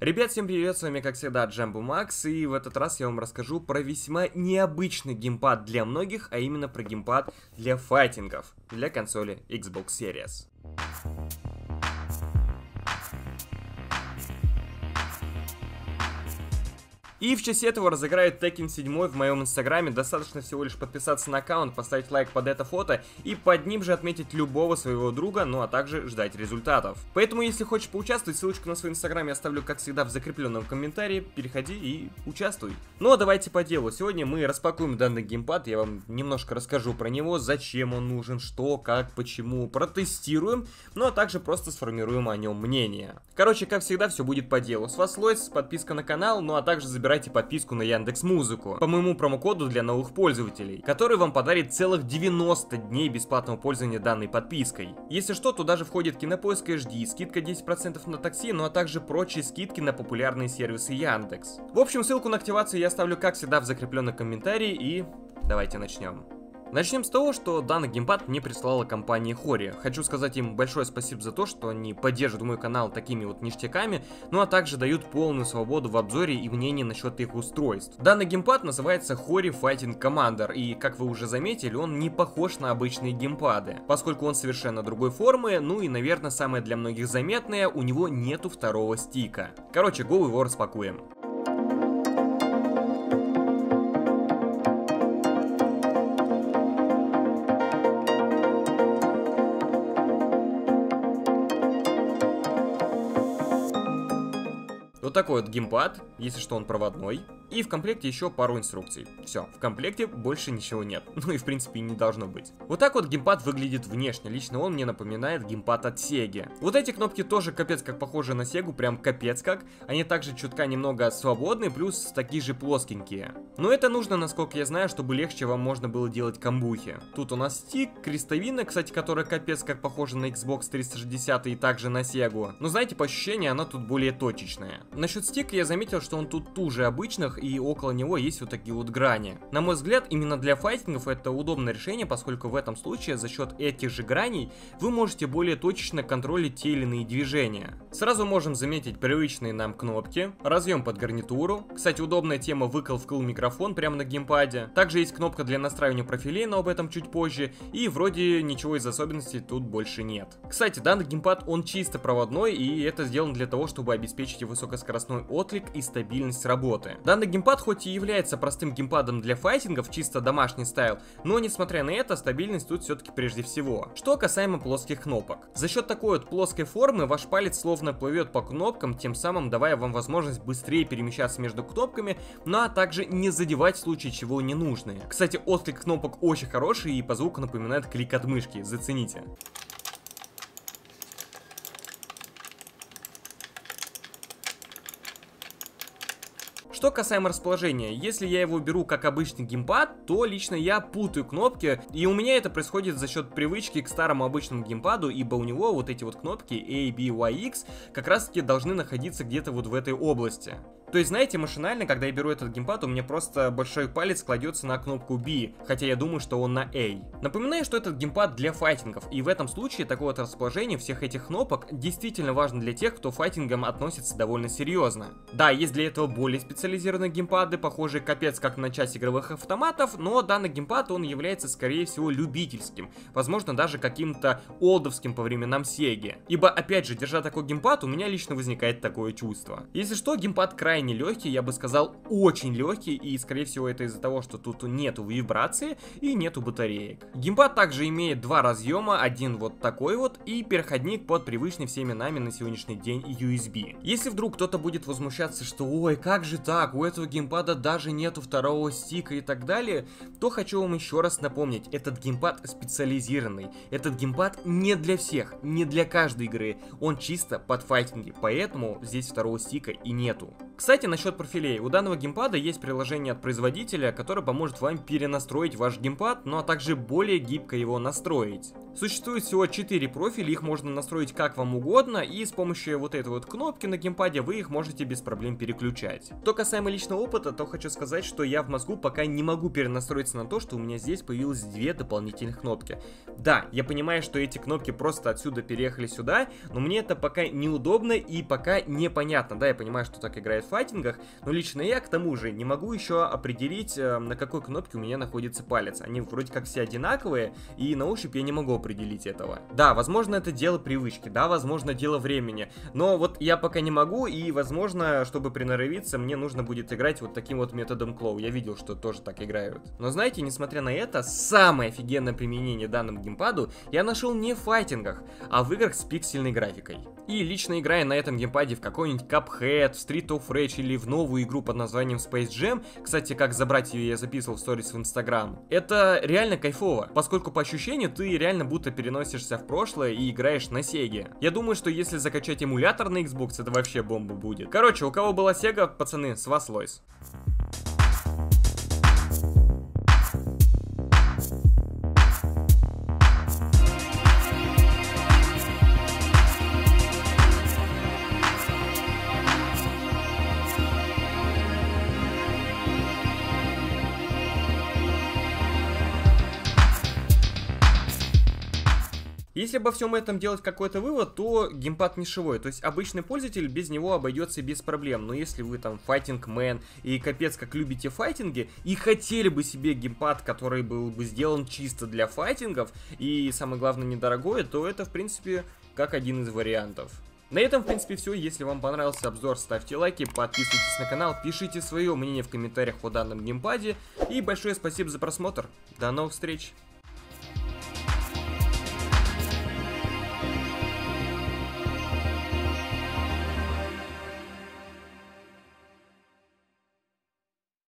Ребят, всем привет, с вами как всегда Джамбо Макс, и в этот раз я вам расскажу про весьма необычный геймпад для многих, а именно про геймпад для файтингов для консоли Xbox Series. И в честь этого разыграют Tekken 7 в моем инстаграме. Достаточно всего лишь подписаться на аккаунт, поставить лайк под это фото и под ним же отметить любого своего друга, ну а также ждать результатов. Поэтому, если хочешь поучаствовать, ссылочку на свой инстаграм я оставлю, как всегда, в закрепленном комментарии. Переходи и участвуй. Ну а давайте по делу. Сегодня мы распакуем данный геймпад, я вам немножко расскажу про него, зачем он нужен, что, как, почему, протестируем, ну а также просто сформируем о нем мнение. Короче, как всегда, все будет по делу. С вас лойс, подписка на канал, ну а также забирайте подписку на Яндекс.Музыку по моему промокоду для новых пользователей, который вам подарит целых 90 дней бесплатного пользования данной подпиской. Если что, туда же входит Кинопоиск HD, скидка 10% на такси, ну а также прочие скидки на популярные сервисы Яндекс. В общем, ссылку на активацию я оставлю, как всегда, в закрепленном комментарии, и давайте начнем. Начнем с того, что данный геймпад мне прислала компания Hori. Хочу сказать им большое спасибо за то, что они поддерживают мой канал такими вот ништяками, ну а также дают полную свободу в обзоре и мнении насчет их устройств. Данный геймпад называется Hori Fighting Commander, и как вы уже заметили, он не похож на обычные геймпады, поскольку он совершенно другой формы, ну и, наверное, самое для многих заметное, у него нету второго стика. Короче, го его распакуем. Вот такой вот геймпад, если что, он проводной. И в комплекте еще пару инструкций. Все, в комплекте больше ничего нет. Ну и в принципе не должно быть. Вот так вот геймпад выглядит внешне. Лично он мне напоминает геймпад от Sega. Вот эти кнопки тоже капец как похожи на Sega, прям капец как. Они также чутка немного свободные, плюс такие же плоскенькие. Но это нужно, насколько я знаю, чтобы легче вам можно было делать камбухи. Тут у нас стик, крестовина, кстати, которая капец как похожа на Xbox 360 и также на Sega. Но знаете, по ощущению она тут более точечная. Насчет стика я заметил, что он тут туже обычных, и около него есть вот такие вот грани. На мой взгляд, именно для файтингов это удобное решение, поскольку в этом случае за счет этих же граней вы можете более точечно контролить те или иные движения. Сразу можем заметить привычные нам кнопки, разъем под гарнитуру. Кстати, удобная тема выкл-вкл микрофон прямо на геймпаде. Также есть кнопка для настраивания профилей, но об этом чуть позже. И вроде ничего из особенностей тут больше нет. Кстати, данный геймпад он чисто проводной, и это сделано для того, чтобы обеспечить высокоскоростной отклик и стабильность работы. Данный геймпад хоть и является простым геймпадом для файтингов, чисто домашний стайл, но несмотря на это, стабильность тут все-таки прежде всего. Что касаемо плоских кнопок. За счет такой вот плоской формы ваш палец словно плывет по кнопкам, тем самым давая вам возможность быстрее перемещаться между кнопками, ну а также не задевать в случае чего ненужные. Кстати, отклик кнопок очень хороший и по звуку напоминает клик от мышки, зацените. Что касаемо расположения, если я его беру как обычный геймпад, то лично я путаю кнопки, и у меня это происходит за счет привычки к старому обычному геймпаду, ибо у него вот эти вот кнопки A, B, Y, X как раз таки должны находиться где-то вот в этой области. То есть, знаете, машинально, когда я беру этот геймпад, у меня просто большой палец кладется на кнопку B, хотя я думаю, что он на A. Напоминаю, что этот геймпад для файтингов, и в этом случае такое вот расположение всех этих кнопок действительно важно для тех, кто к файтингам относится довольно серьезно. Да, есть для этого более специализированные геймпады, похожие капец как на часть игровых автоматов, но данный геймпад, он является, скорее всего, любительским, возможно, даже каким-то олдовским по временам Sega. Ибо, опять же, держа такой геймпад, у меня лично возникает такое чувство. Если что, геймпад крайне легкий, я бы сказал, очень легкий, и скорее всего это из-за того, что тут нету вибрации и нету батареек. Геймпад также имеет два разъема, один вот такой вот и переходник под привычный всеми нами на сегодняшний день USB. Если вдруг кто-то будет возмущаться, что ой, как же так, у этого геймпада даже нету второго стика и так далее, то хочу вам еще раз напомнить, этот геймпад специализированный, этот геймпад не для всех, не для каждой игры, он чисто под файтинги, поэтому здесь второго стика и нету. Кстати, насчет профилей. У данного геймпада есть приложение от производителя, которое поможет вам перенастроить ваш геймпад, ну а также более гибко его настроить. Существует всего 4 профиля, их можно настроить как вам угодно, и с помощью вот этой вот кнопки на геймпаде вы их можете без проблем переключать. Что касаемо личного опыта, то хочу сказать, что я в мозгу пока не могу перенастроиться на то, что у меня здесь появилось 2 дополнительных кнопки. Да, я понимаю, что эти кнопки просто отсюда переехали сюда, но мне это пока неудобно и пока непонятно. Да, я понимаю, что так играет в файтингах, но лично я к тому же не могу еще определить, на какой кнопке у меня находится палец. Они вроде как все одинаковые, и на ощупь я не могу определить этого. Да, возможно, это дело привычки, да, возможно, дело времени, но вот я пока не могу, и возможно, чтобы приноровиться, мне нужно будет играть вот таким вот методом клоу. Я видел, что тоже так играют. Но знаете, несмотря на это, самое офигенное применение данному геймпаду я нашел не в файтингах, а в играх с пиксельной графикой. И лично играя на этом геймпаде в какой-нибудь Cuphead, в Street of Rage или в новую игру под названием Space Jam, кстати, как забрать ее я записывал в сторис в Instagram, это реально кайфово, поскольку по ощущению ты реально будто переносишься в прошлое и играешь на Сеге. Я думаю, что если закачать эмулятор на Xbox, это вообще бомба будет. Короче, у кого была Sega, пацаны, с вас лойс. Если обо всем этом делать какой-то вывод, то геймпад нишевой, то есть обычный пользователь без него обойдется без проблем. Но если вы там файтинг-мен и капец как любите файтинги и хотели бы себе геймпад, который был бы сделан чисто для файтингов и самое главное недорогое, то это в принципе как один из вариантов. На этом, в принципе, все. Если вам понравился обзор, ставьте лайки, подписывайтесь на канал, пишите свое мнение в комментариях о данном геймпаде. И большое спасибо за просмотр. До новых встреч!